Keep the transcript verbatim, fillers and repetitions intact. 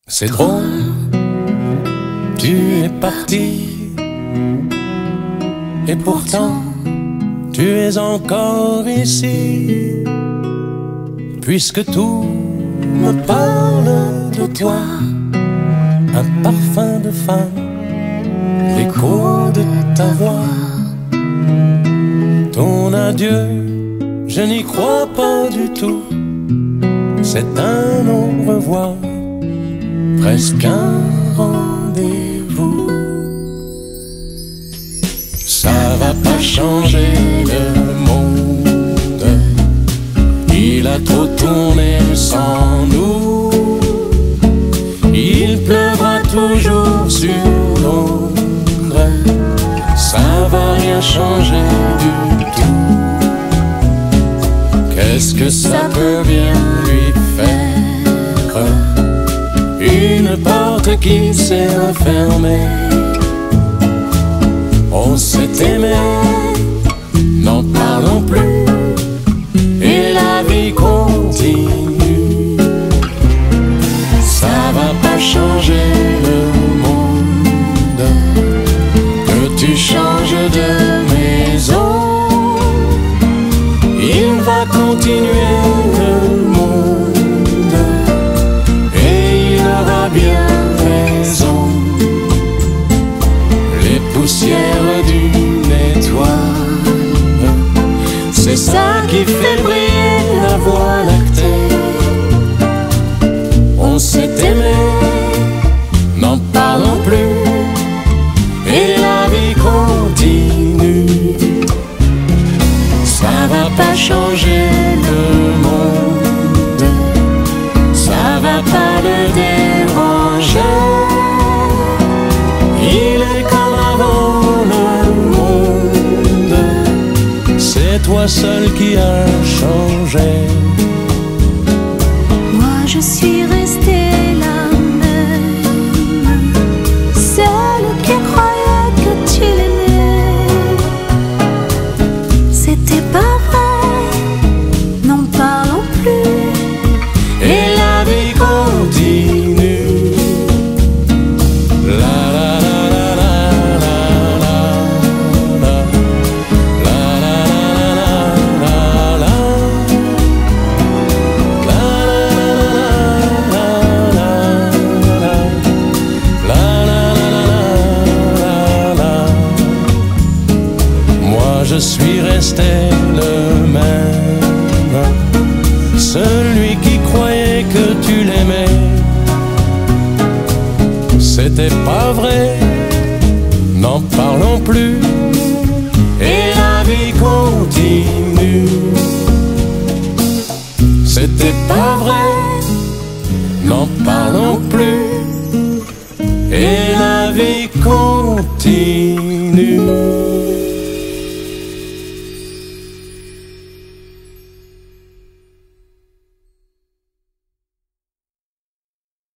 C'est drôle, tu es parti, et pourtant tu es encore ici, puisque tout me parle de toi, un parfum de femme, l'écho de ta voix. Ton adieu, je n'y crois pas du tout, c'est un au revoir, presque un rendez-vous. Ça va pas changer le monde, il a trop tourné sans nous. Il pleuvra toujours sur Londres, ça va rien changer du tout. Qu'est-ce que ça peut bien lui faire, une porte qui s'est refermée? On s'est aimé, n'en parlons plus, et la vie continue. Ça va pas changer le monde, que tu changes de maison. Il va continuer le monde, et il aura bien raison. Les poussières d'une étoile, c'est ça qui fait briller la voie lactée. On s'est aimé, n'en parlons plus, et la vie continue. Ça va pas changer le monde, ça va pas le déranger. Il est comme avant le monde, c'est toi seul qui as changé. Moi je suis restée la même, celle qui croyait que tu l'aimais. C'était pas vrai, n'en parlons plus, et la vie continue. La la la la la la la la la la la la. Moi je suis resté le même, celui qui croyait que tu l'aimais. C'était pas vrai, n'en parlons plus, et la vie continue. C'était pas vrai, n'en parlons plus, et la vie continue.